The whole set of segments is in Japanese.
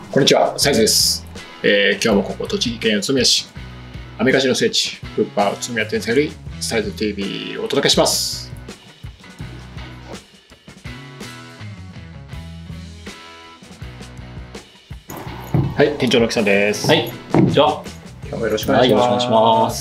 こんにちは、サイズです。今日もここ栃木県宇都宮市、アメカジの聖地、ウッパー宇都宮店さんよりサイズ TV をお届けします。はい、店長の木さんです。 はい、こんにちは。 今日もよろしくお願いします。 よろしくお願いします。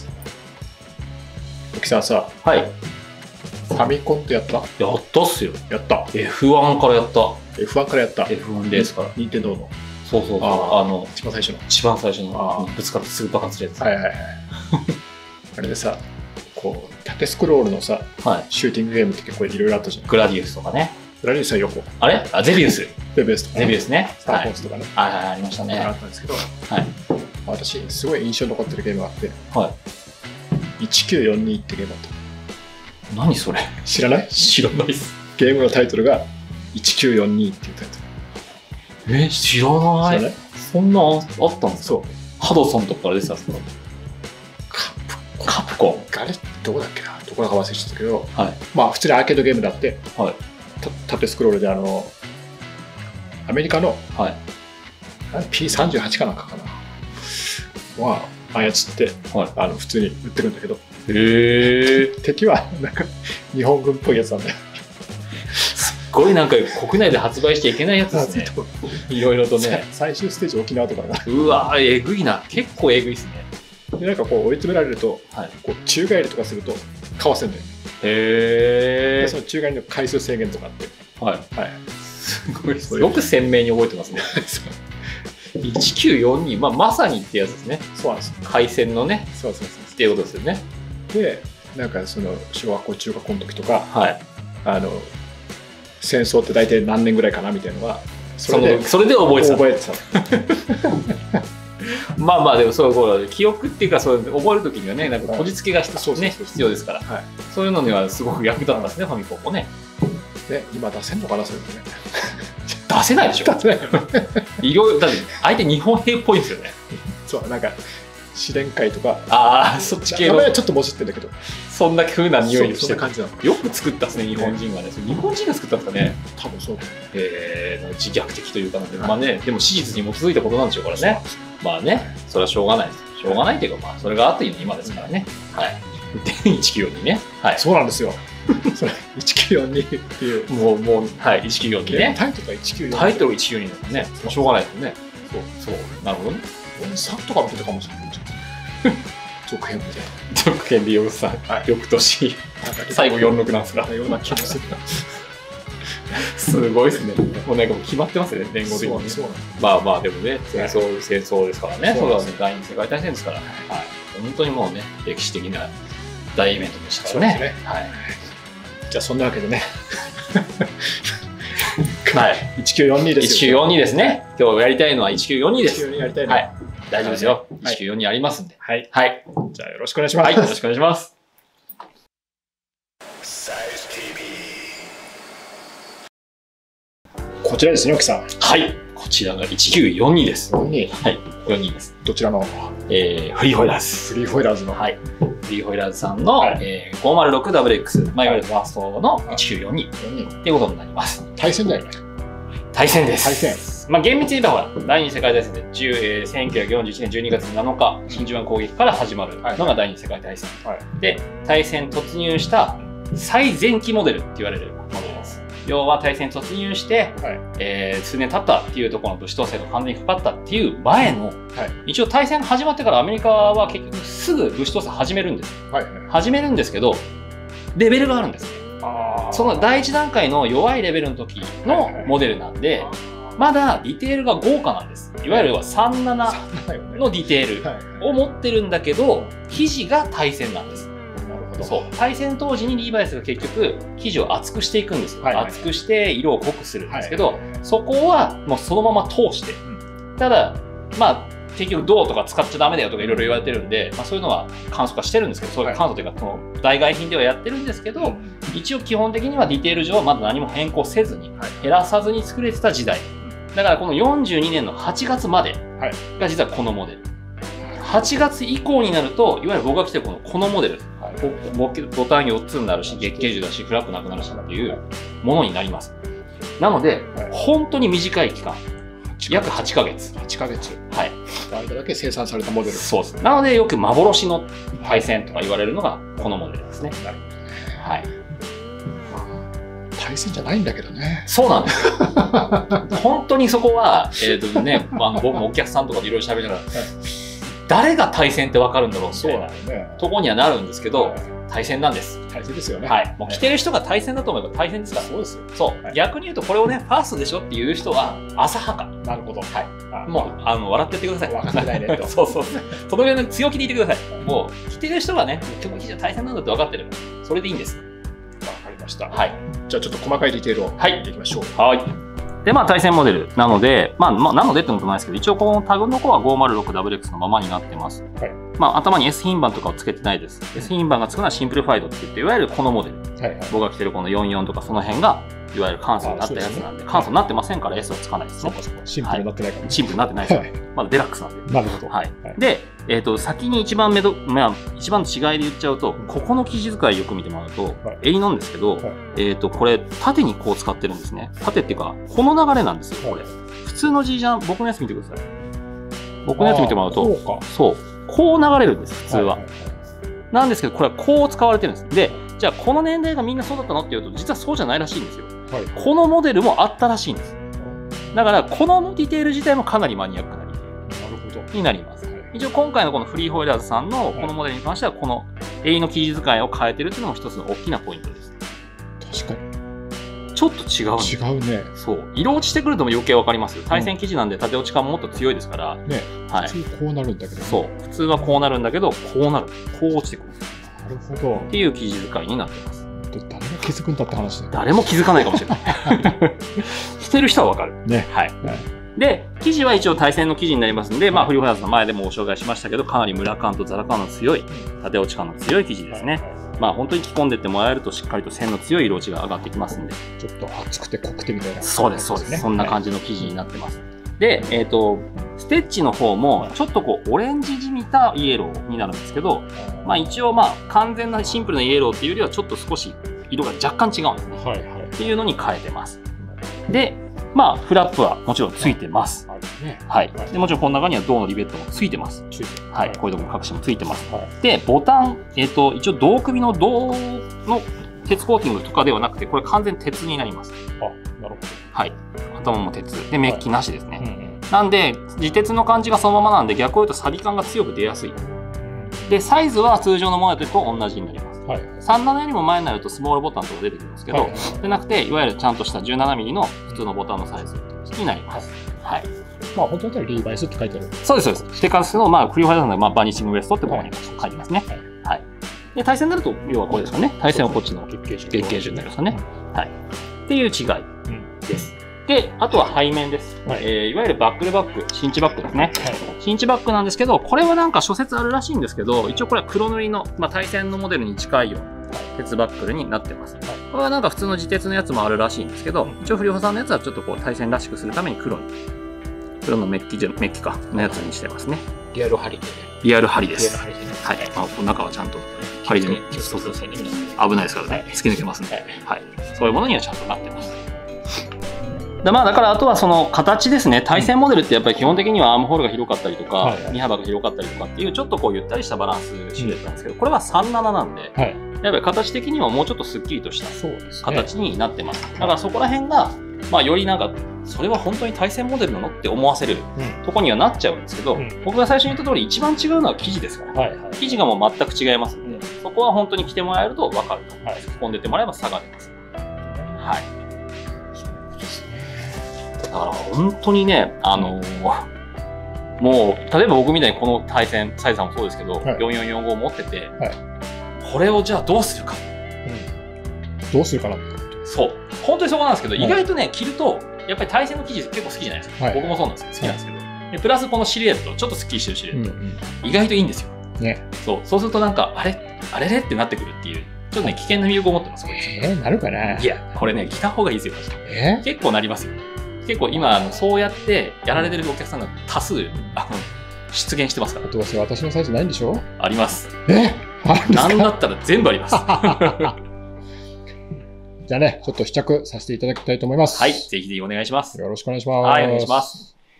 木さんさ、 はい。 ファミコンってやった？ やったっすよ。 やった。 F1 からやった。 F1 からやった。 F1 ですから。 任天堂の。 そう。 一番最初の。 一番最初のぶつかってすぐ爆発するやつ。 はいはいはい。あれでさ、こう縦スクロールのさ、シューティングゲームって結構いろいろあったじゃん。 グラディウスとかね。 グラディウスは横。 あれ？ゼビウス。 ゼビウスとか。 ゼビウスね。 スターフォースとかね。 はい、ありましたね。 あったんですけど、 はい。 私すごい印象に残ってるゲームがあって、 はい。 1942ってゲームだった。 何それ？ 知らない？ 知らないっす。 ゲームのタイトルが1942っていうタイトル。 知らない。 知らない？ そんなあったんですか？ そう。 ハドソンとかから出てたんですか？カプコン。 あれどこだっけな、どこだか忘れちゃったけど、 はい。 まあ普通にアーケードゲームだって、 はい。 縦スクロールでアメリカの、 はい。 P38 かなんかかなは操って、 はい、 普通に売ってるんだけど、敵はなんか日本軍っぽいやつなんだよ。 すっごいなんか国内で発売しちゃいけないやつですね。いろいろとね。 最終ステージ沖縄とかだな。 うわえぐいな。結構えぐいですね。 でなんかこう追い詰められると、こう宙返りとかするとかわせんだよ。でその宙返りの回数制限とかあって、 すごいです。よく鮮明に覚えてますね。1942、まさにってやつですね。 そうなんです。 海戦のね。 そうっていうことですよね。 でなんかその小学校中学校の時とか、戦争って大体何年ぐらいかなみたいなのはそれで覚えてた。まあでもそう記憶っていうか覚える時にはね、なんかこじつけが必要ですから、そういうのにはすごく役立ったんですね、ファミコンもね。 で今出せんのかな、それね。 出せないでしょ。出せないよ。いろいろだって相手日本兵っぽいんですよね。 そうなんか試練会とか、 そっち系の。 名前はちょっともじってんだけど、 そんな風な匂いしてる感じなの。 よく作ったですね、日本人がね。日本人が作ったんですかね。 多分そうだね。自虐的というかなんで、まあね、でも史実に基づいたことなんでしょうからね。まあね、それはしょうがないです。しょうがないっていうか、まあそれがあって今ですからね。はい。で1942ね。はい。 そうなんですよ。それ1942っていうもうはい1942ね。 タイトルが1942。 タイトルが1942だもんね。しょうがないですよね。そうなるほどね。 3とかも出たかもしれない。続編みたいな。 続編で43、翌年最後46なんですか。 ような気もする。 すごいですね。もうなんか決まってますね、年号的に。まあでもね、戦争ですからね。そうだね、第二次世界大戦ですから。本当にもうね、歴史的な大イベントでしたからね。 じゃあそんなわけでね。 1942です。1942ですね。今日やりたいのは1942です。 1942やりたいの。大丈夫ですよ。1942ありますんで。 はい。じゃあよろしくお願いします。 よろしくお願いします。 こちらですね、沖さん。 はい。こちらが1942です。42です。 どちらの？ フリーホイラーズ。 フリーホイラーズの。 フリーホイラーズさんの 506WX、いわゆるファーストの1942っていうことになります。 対戦だよね。 対戦です。 対戦。 まあ厳密に言えばほら、第二次世界大戦で1941年12月7日、真珠湾攻撃から始まるのが第二次世界大戦。で、対戦突入した最前期モデルって言われるモデルです。要は対戦突入して、数年経ったっていうところの武士統制が完全にかかったっていう前の、一応対戦が始まってからアメリカは結局すぐ武士統制始めるんです。始めるんですけど、レベルがあるんですね。その第一段階の弱いレベルの時のモデルなんで、まだディテールが豪華なんです。いわゆる37のディテールを持ってるんだけど、生地が対戦なんです。対戦当時にリーバイスが結局生地を厚くしていくんですよ。厚くして色を濃くするんですけど、そこはもうそのまま通して、ただまあ結局銅とか使っちゃダメだよとかいろいろ言われてるんで、そういうのは簡素化してるんですけど、そういう簡素というかその代替品ではやってるんですけど、一応基本的にはディテール上はまだ何も変更せずに、減らさずに作れてた時代。だからこの42年の8月までが実はこのモデル。8月以降になると、いわゆる僕が来てるこのモデル、ボタン4つになるし、月桂樹だし、フラッグなくなるしっていうものになります。なので、本当に短い期間、 約8ヶ月。 8ヶ月。 はい。 間だけ生産されたモデル。 そうです。なので、よく幻の対戦とか言われるのが、このモデルですね。 なるほどね。 はい。 対戦じゃないんだけどね。 そうなんですよ。本当にそこは、僕もお客さんとかでいろいろ喋りながら、誰が対戦って分かるんだろうみたいなところにはなるんですけど、対戦なんです。 対戦ですよね。 はい。もう着てる人が対戦だと思えば対戦ですから。 そうですよ。 そう。逆に言うと、これをね、ファーストでしょっていう人は、浅はか。 なるほど。 はい。もう、笑ってってください。 分かってないねと。 そうそう。そのぐらいの強気でいてください。もう、着てる人がね、今日記事は対戦なんだって分かってれば、それでいいんです。 わかりました。 はい。 じゃあちょっと細かいディテールを見ていきましょう。 はい。で、対戦モデルなので、なのでってことないですけど、一応このタグの子は 506WX のままになってます。はい。頭に S 品番とかをつけてないです。S 品番がつくのはシンプルファイドって言って、いわゆるこのモデル。はいはい。僕が着てるこの44とかその辺が、いわゆる簡素になったやつなんで、簡素になってませんから S はつかないですね。 シンプルになってないから。 シンプルになってないです。まだデラックスなんで。 なるほど。 はい。で、先に一番の違いで言っちゃうと、ここの生地使いよく見てもらうと、襟なんですけど、これ、縦にこう使ってるんですね。縦っていうか、この流れなんですよ、これ。普通の G ジャン、僕のやつ見てください。僕のやつ見てもらうと、そう。こう流れるんです、普通は。なんですけど、これはこう使われてるんです。で、じゃあこの年齢がみんなそうだったのっていうと、実はそうじゃないらしいんですよ。このモデルもあったらしいんです。だから、このディテール自体もかなりマニアックなディテールになります。一応今回のこのフリーホイーラーズさんのこのモデルに関しては、この襟の生地使いを変えてるっていうのも一つの大きなポイントです。 確かに。 ちょっと違う。 違うね。 そう。色落ちしてくるとも余計わかりますよ。対戦生地なんで縦落ち感ももっと強いですから。 ね。 はい。 普通こうなるんだけど。 そう。普通はこうなるんだけど、こうなる。こう落ちてくる。 なるほど。 っていう生地使いになってます。 誰が気づくんだって話だよ。 誰も気づかないかもしれない。してる人はわかる。 ね。 はい。で、生地は一応対戦の生地になりますんで、フリーホイーラーズの前でもご紹介しましたけど、かなりムラ感とザラ感の強い、縦落ち感の強い生地ですね。本当に着込んでってもらえるとしっかりと線の強い色落ちが上がってきますんで。 ちょっと厚くて濃くてみたいな。 そうです、そうです。そんな感じの生地になってます。で、ステッチの方も、ちょっとオレンジじみたイエローになるんですけど、一応完全なシンプルなイエローっていうよりは、ちょっと少し色が若干違うんですね。はいはい。っていうのに変えてます。で、フラップはもちろんついてます。はい。で、もちろんこの中には銅のリベットもついてます。はい。こういうところ隠しもついてます。で、ボタン、一応銅首の銅の鉄コーティングとかではなくて、これ完全鉄になります。 あ、なるほど。 はい。頭も鉄。で、メッキなしですね。なんで、自鉄の感じがそのままなんで、逆を言うと錆感が強く出やすい。で、サイズは通常のものと同じになります。37よりも前になるとスモールボタンとか出てくるんですけど、でなくて、いわゆるちゃんとした 17mm の普通のボタンのサイズになります。はい。 本当だったらリーバイスって書いてある。 そうです、そうです。テカスの、フリーホイーラーズのバニシングウエストってここに書いてますね。はい。で、対戦になると、要はこれですよね。対戦はこっちの月桂樹になりますよね。はい。っていう違いです。で、あとは背面です。いわゆるバックルバック、シンチバックですね。シンチバックなんですけど、これはなんか諸説あるらしいんですけど、一応これは黒塗りの、対戦のモデルに近いような鉄バックルになってます。これはなんか普通の自鉄のやつもあるらしいんですけど、一応フリホさんのやつはちょっと対戦らしくするために黒のメッキかのやつにしてますね。 リアル針でね。 リアル針です。はい。中はちゃんと針で危ないですからね。突き抜けますんで。はい。そういうものにはちゃんとなってます。だからあとはその形ですね。対戦モデルってやっぱり基本的にはアームホールが広かったりとか、身幅が広かったりとかっていうちょっとゆったりしたバランスシルエットなんですけど、これは37なんで、やっぱり形的にはもうちょっとスッキリとした形になってます。だからそこら辺が、よりなんか、それは本当に対戦モデルなのって思わせるとこにはなっちゃうんですけど、僕が最初に言った通り一番違うのは生地ですから、生地がもう全く違いますので、そこは本当に着てもらえると分かると。着込んでってもらえば差が出ます。はい。だから本当にね、もう、例えば僕みたいにこの対戦、サイズさんもそうですけど、4445を持ってて、これをじゃあどうするか。 どうするかなって。 そう。本当にそこなんですけど、意外とね、着ると、やっぱり対戦の生地結構好きじゃないですか。僕もそうなんですけど、好きなんですけど。でプラスこのシルエット、ちょっとスッキリしてるシルエット、意外といいんですよ。そうするとなんか、あれってなってくるっていう。ちょっとね、危険な魅力を持ってます、これ。 なるかな。 いや、これね、着た方がいいですよ。結構なりますよ。結構今、そうやってやられてるお客さんが多数、出現してますから。 どうせ私のサイズないんでしょ？ あります。 なんだったら全部あります。 じゃあね、ちょっと試着させていただきたいと思います。 はい、ぜひぜひお願いします。 よろしくお願いします。 はい、お願いします。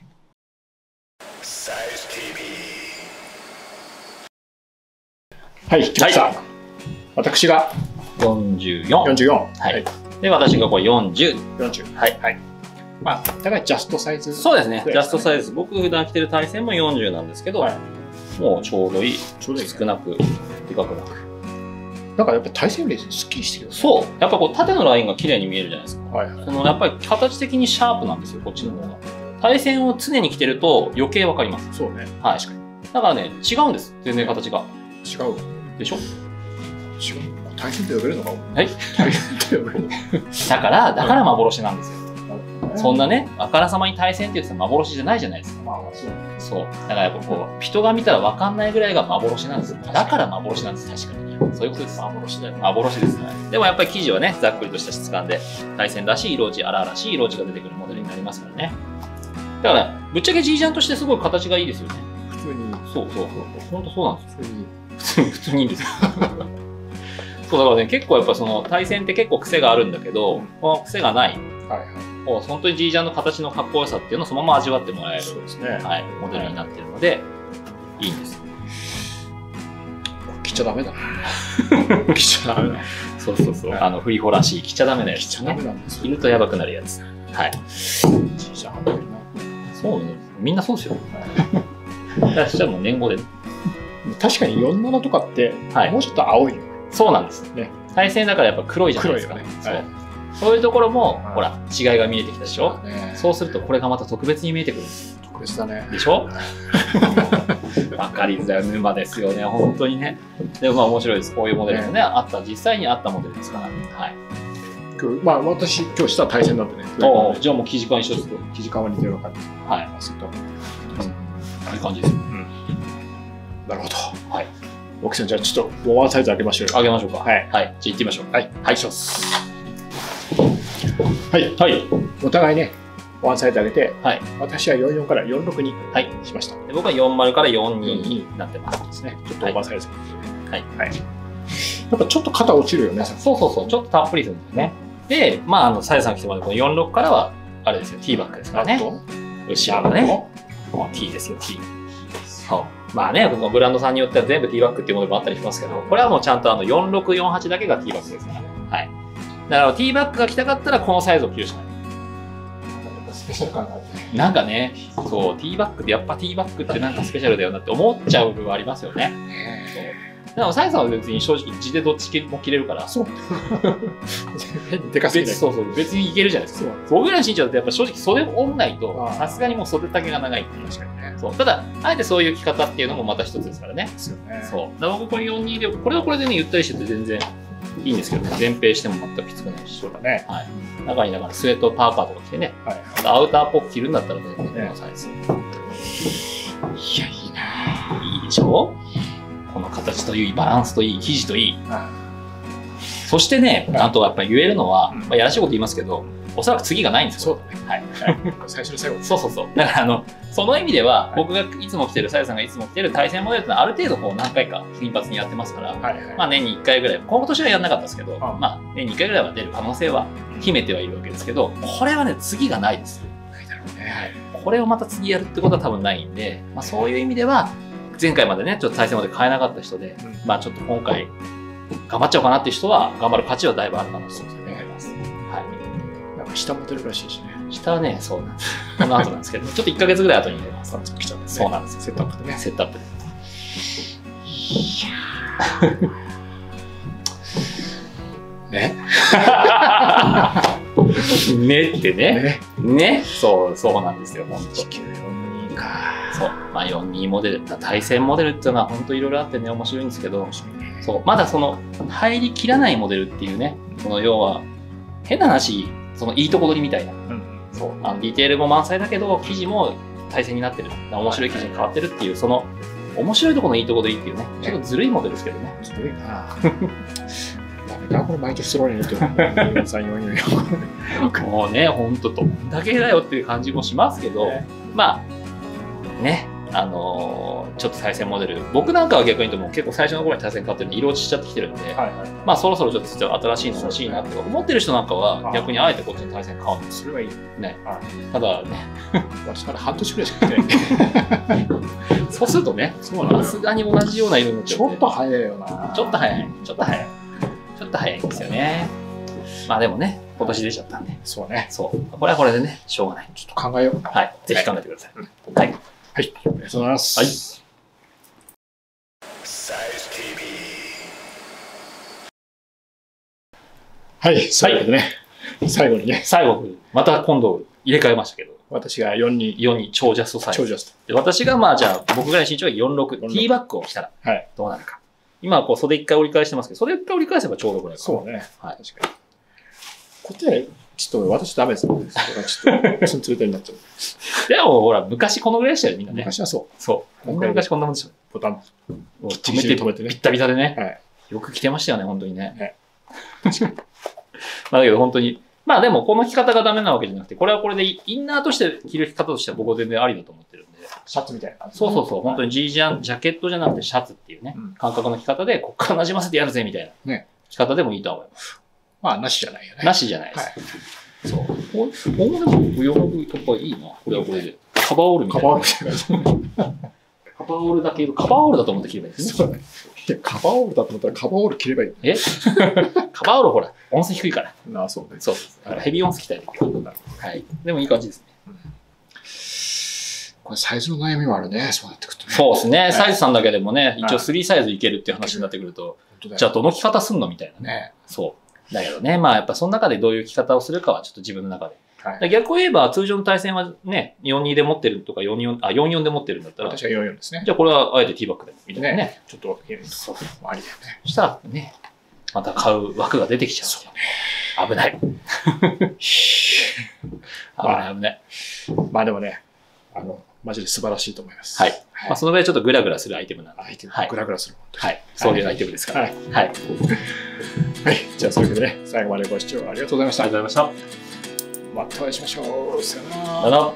はい、来ました。私が 44。 44。 はい。で、私がこれ40。 40。 はい。はい。 まあ、だからジャストサイズ。 そうですね。ジャストサイズ。僕普段着てる対戦も40なんですけど、もうちょうどいい。少なく、でかくなく。 なんかやっぱ対戦よりすっきりしてるよね。 そう。やっぱこう縦のラインが綺麗に見えるじゃないですか。 はい。 そのやっぱり形的にシャープなんですよ、こっちの方が。対戦を常に着てると余計わかります。 そうね。 はい。だからね、違うんです。全然形が。 違う。 でしょ？違う。 対戦って呼べるのか？ はい。 対戦って呼べるの？ だから幻なんですよ。そんなね、あからさまに対戦って言ってたら幻じゃないじゃないですか。まあそう。だからやっぱこう、人が見たら分かんないぐらいが幻なんですよ。だから幻なんです、確かに。そういうことです。幻だよ。幻ですね。でもやっぱり生地はね、ざっくりとした質感で、対戦らしい色地、荒々しい色地が出てくるモデルになりますからね。だから、ぶっちゃけ G ジャンとしてすごい形がいいですよね。 普通に。 そう。本当そうなんですよ。普通にいいんですよ。そうだからね、結構やっぱその対戦って結構癖があるんだけど、この癖がない。本当に G ジャンの形のかっこよさっていうのをそのまま味わってもらえる、はい、モデルになってるので、いいんです。 着ちゃダメだ。着ちゃダメだ。 そう。フリホらしい着ちゃダメなやつ。着ちゃダメなんです。着るとやばくなるやつ。はい。 G ジャンそうね。みんなそうですよ。だからもう年号で。 確かに47とかってもうちょっと青いよね。 そうなんですね。対戦だからやっぱ黒いじゃないですか。そういうところも、ほら、違いが見えてきたでしょ。そうすると、これがまた特別に見えてくるんです。 特別だね。 でしょ。わかりづらい沼ですよね、本当にね。でもまあ面白いです。こういうモデルもね、実際にあったモデルですから。はい。 まあ私、今日した対戦なんでね。 じゃあもう生地感一緒です。 生地感は似てるような感じ。 はい。いい感じです。 なるほど。 はい。 奥さん、じゃあちょっとワンサイズ上げましょう。 上げましょうか。 はい。 じゃあ行ってみましょう。 はい。はい、します。はい。お互いね、ワンサイズ上げて、私は44から46にしました。 僕は40から42になってます。 ですね。ちょっとオーバーサイズ。はい。やっぱちょっと肩落ちるよね。 そう。ちょっとたっぷりするんですね。で、まあ、サイズさん来てもらうこの46からは、あれですよ、T バックですからね。後ろがね。T ですよ、T。そう。まあね、このブランドさんによっては全部 T バックっていうものもあったりしますけど、これはもうちゃんと46、48だけが T バックですから。はい。だから T バックが着たかったらこのサイズを着るしかない。 スペシャル感があって。 なんかね、そう、T バックってやっぱ T バックってなんかスペシャルだよなって思っちゃう部分はありますよね。でもサイズは別に正直地でどっちも着れるから。そう。 でかすぎない。 そう、別にいけるじゃないですか。僕らの身長だとやっぱ正直袖を折んないと、さすがにもう袖丈が長いっていう。確かにね。そう。ただ、あえてそういう着方っていうのもまた一つですからね。ですよね。そう。だから僕これ42で、これはこれでね、ゆったりしてて全然いいんですけどね。前傾しても全くきつくないし。そうだね。はい。中にだからスウェット、パーカーとか着てね。はい。アウターっぽく着るんだったらね、このサイズ。いや、いいな。いいでしょ？この形といい、バランスといい、生地といい。そしてね、あとやっぱり言えるのは、やらしいこと言いますけど、おそらく次がないんですよ。そうだね。はい。 最初の最後。 そう。だからその意味では、僕がいつも着てる、さやさんがいつも着てる対戦モデルってのはある程度こう何回か頻発にやってますから、まあ年に1回ぐらい、今年はやんなかったですけど、まあ年に1回ぐらいは出る可能性は秘めてはいるわけですけど、これはね、次がないです。ないだろうね。これをまた次やるってことは多分ないんで、まあそういう意味では、前回までね、ちょっと対戦まで買えなかった人で、まあちょっと今回、頑張っちゃおうかなっていう人は、頑張る価値はだいぶあるかなと思います。はい。なんか下も出るらしいしね。下はね、そうなんです。この後なんですけど、ちょっと1ヶ月ぐらい後に出ます。そうなんですよ。セットアップでね。セットアップで。ねってね。ね。そうなんですよ、本当。1942か。そう。まあ42モデル、対戦モデルっていうのは本当いろいろあってね、面白いんですけど、そう。まだその、入りきらないモデルっていうね、その要は、変な話、そのいいとこ取りみたいな。そう。ディテールも満載だけど、生地も対戦になってる。面白い生地に変わってるっていう、その、面白いところのいいところでいいっていうね、ちょっとずるいモデルですけどね。ずるいなぁ。これ毎年スローに入れてる。4344。もうね、ほんとどんだけだよっていう感じもしますけど、まあ、ね、 ちょっと対戦モデル、僕なんかは逆に言うともう結構最初の頃に対戦買ってるんで色落ちしちゃってきてるんで、まあそろそろちょっと新しいの欲しいなって思ってる人なんかは逆にあえてこっちの対戦買うんです。 それはいいね。ただね、 私まだ半年ぐらいしか来てない。 そうするとね、さすがに同じような色になっちゃう。 ちょっと早いよな。 ちょっと早いんですよね。まあでもね、今年出ちゃったんで。 そうね。 そう。これはこれでね、しょうがない。 ちょっと考えよう。 はい。ぜひ考えてください。はい。 はい。ありがとうございます。はい。はい。そういうことでね。最後にね。 最後、また今度入れ替えましたけど。 私が4 超ジャストサイズ。 超ジャスト。 で、私がまあじゃあ、僕ぐらいの身長が46。ティーバッグを着たら、どうなるか。今はこう袖一回折り返してますけど、袖一回折り返せばちょうどぐらいかな。 そうね。はい。確かに。こっちは、ちょっと私ダメですね。ちょっと、ツンツルテになっちゃう。 でも、ほら、昔このぐらいでしたよ、みんなね。 昔はそう。 そう。昔こんなもんでしょ。 ボタン、 止めてね。ビッタビタでね。 はい。 よく着てましたよね、本当にね。まあだけど本当に、まあでもこの着方がダメなわけじゃなくて、これはこれでインナーとして着る着方としては僕は全然ありだと思ってるんで。 シャツみたいな。 そう、本当にジャケットじゃなくてシャツっていうね、感覚の着方で、こっから馴染ませてやるぜみたいな着方でもいいと思います。 まあ、なしじゃないよね。 なしじゃないです。そう。でも、洋服とかいいな。これはこれで。カバーオールみたいな。カバーオールだけど、カバーオールだと思って着ればいいですね。 そうだね。いや、カバーオールだと思ったらカバーオール着ればいい。 カバーオールほら、音数低いから。 ああ、そうね。 そう。ヘビー音数着たいできる。はい。でもいい感じですね。 これサイズの悩みもあるね。そうなってくるとね。 そうですね。サイズ3だけでもね、一応3サイズいけるっていう話になってくると、じゃあどの着方すんのみたいなね。そう。だけどね、まあやっぱその中でどういう着方をするかはちょっと自分の中で。逆を言えば通常の対戦はね、42で持ってるとか44で持ってるんだったら。 私は44ですね。 じゃあこれはあえてティーバッグでみたいなね。 ちょっとそうありだよね。 そしたらね、また買う枠が出てきちゃう。そうね。危ない。危ない。 まあでもね、マジで素晴らしいと思います。 はい。まあそのぐらいちょっとグラグラするアイテムなんで。 アイテム。グラグラする。 はい。そういうアイテムですから。はい。はい。 じゃあそういうわけでね、最後までご視聴ありがとうございました。 ありがとうございました。 またお会いしましょう。さよなら。 さよなら。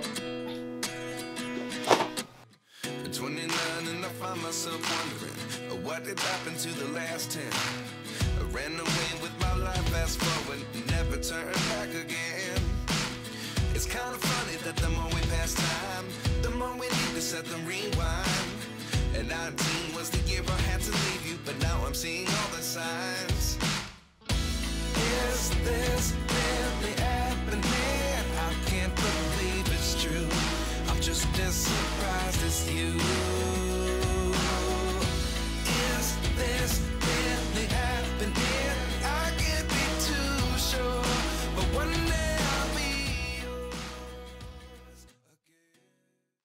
It's kind of funny that the more we pass time, the more we need to set them rewind. And 19 was the year I had to leave you, but now I'm seeing all the signs. Is this really happening? I can't believe it's true. I'm just as surprised as you.